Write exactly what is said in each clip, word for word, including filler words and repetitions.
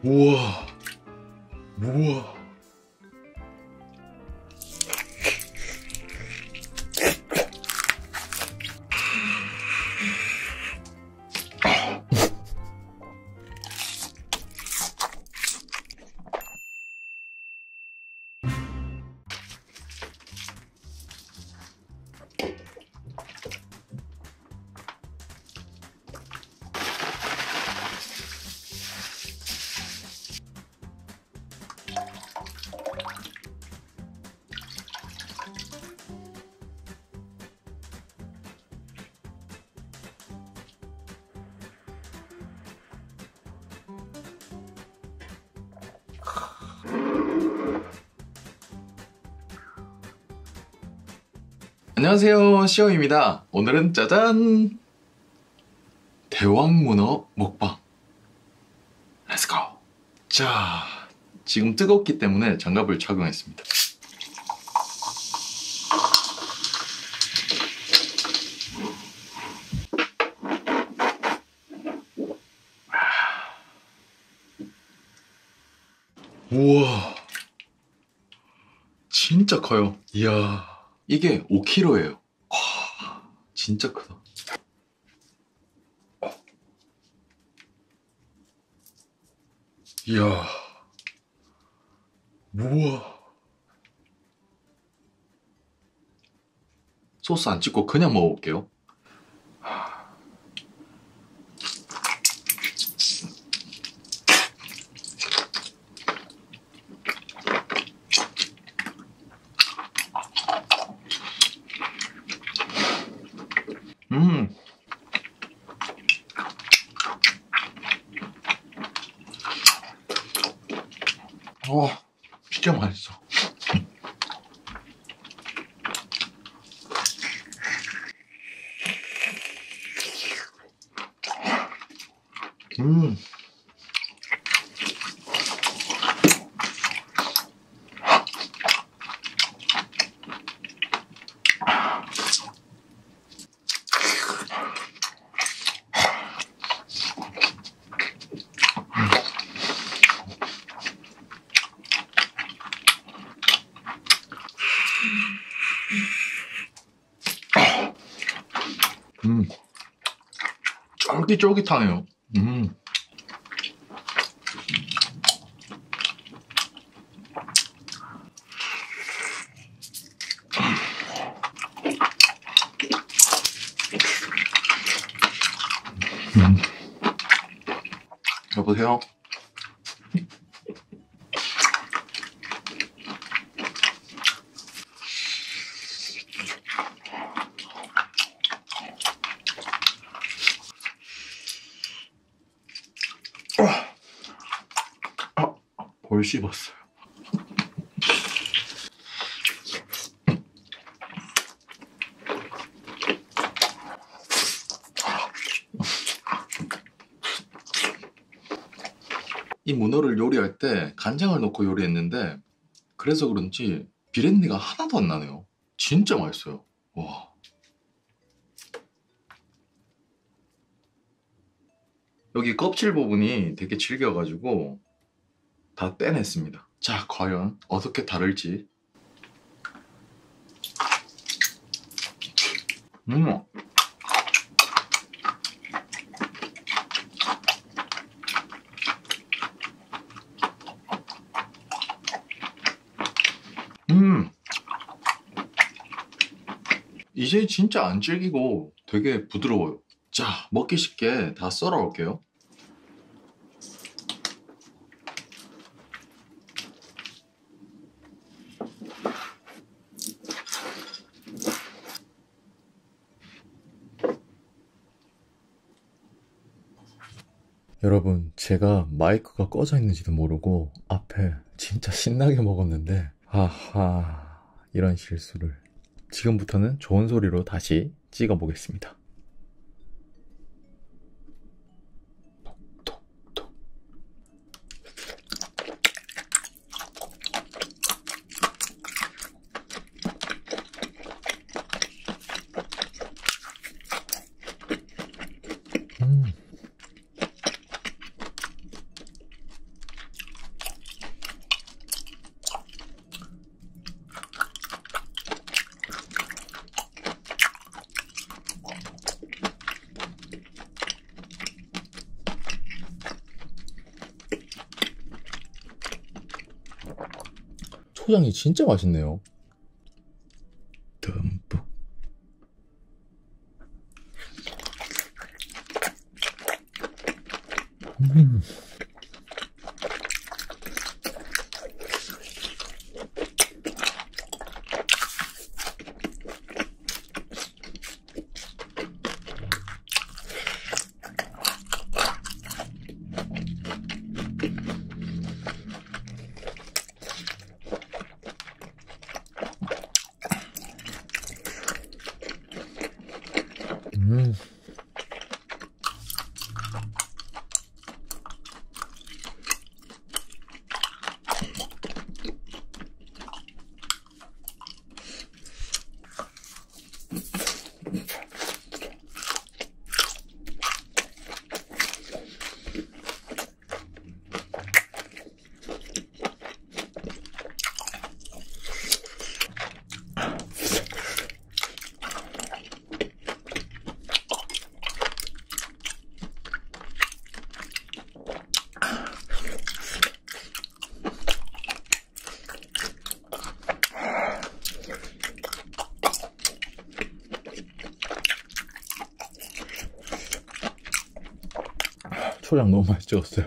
우와, 우와. 안녕하세요, 시험입니다. 오늘은 짜잔! 대왕문어 먹방. 렛츠고! 자, 지금 뜨겁기 때문에 장갑을 착용했습니다. 우와, 진짜 커요. 이야, 이게 오 킬로그램예요. 와, 진짜 크다. 이야, 우와. 소스 안 찍고 그냥 먹어볼게요. 음. 와, 진짜 맛있어. 음. 음, 쫄깃쫄깃하네요. 음. 음. 여보세요? 아, 볼 씹었어요. 이 문어를 요리할 때 간장을 넣고 요리했는데 그래서 그런지 비린내가 하나도 안 나네요. 진짜 맛있어요. 와. 여기 껍질 부분이 되게 질겨가지고 다 떼냈습니다. 자, 과연 어떻게 다를지. 음. 음. 이제 진짜 안 질기고 되게 부드러워요. 자, 먹기 쉽게 다 썰어 올게요. 여러분, 제가 마이크가 꺼져 있는지도 모르고 앞에 진짜 신나게 먹었는데 하하, 이런 실수를. 지금부터는 좋은 소리로 다시 찍어 보겠습니다. 음. 초장이 진짜 맛있네요. 듬뿍. 음. 음. 초장 너무 많이 찍었어요.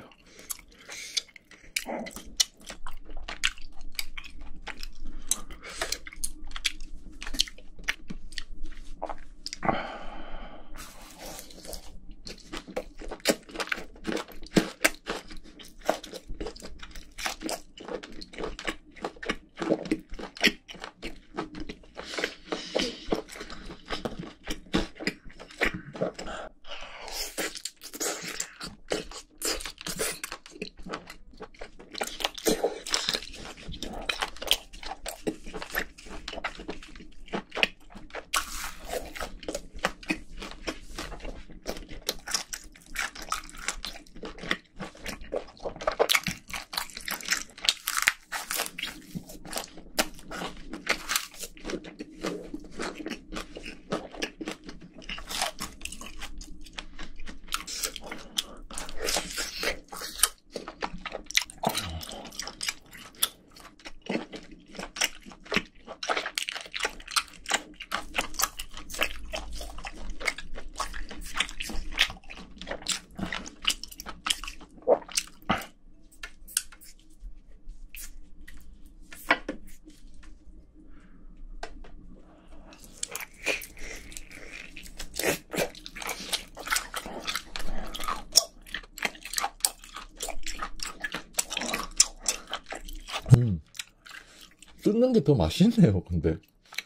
음, 뜯는 게 더 맛있네요. 근데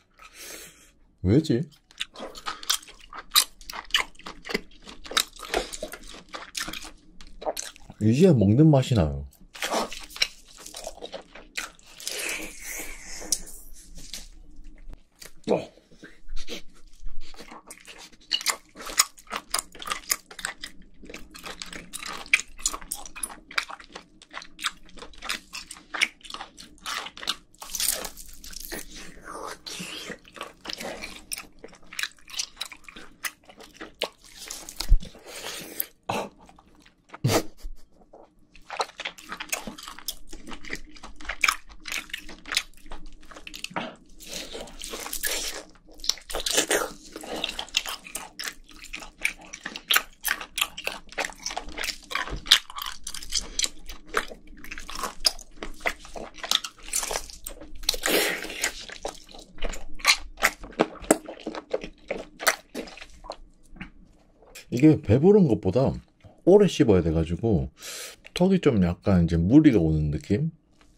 왜지? 이제 먹는 맛이 나요. 어. 이게 배부른 것보다 오래 씹어야 돼가지고 턱이 좀 약간 이제 무리가 오는 느낌?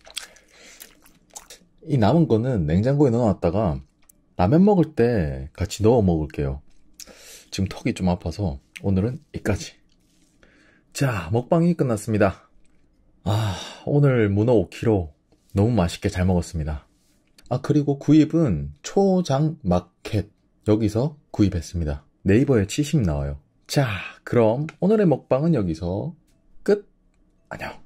이 남은 거는 냉장고에 넣어놨다가 라면 먹을 때 같이 넣어 먹을게요. 지금 턱이 좀 아파서 오늘은 여기까지. 자, 먹방이 끝났습니다. 아, 오늘 문어 오 킬로그램 너무 맛있게 잘 먹었습니다. 아, 그리고 구입은 초장마켓 여기서 구입했습니다. 네이버에 치시면 나와요. 자, 그럼 오늘의 먹방은 여기서 끝. 안녕.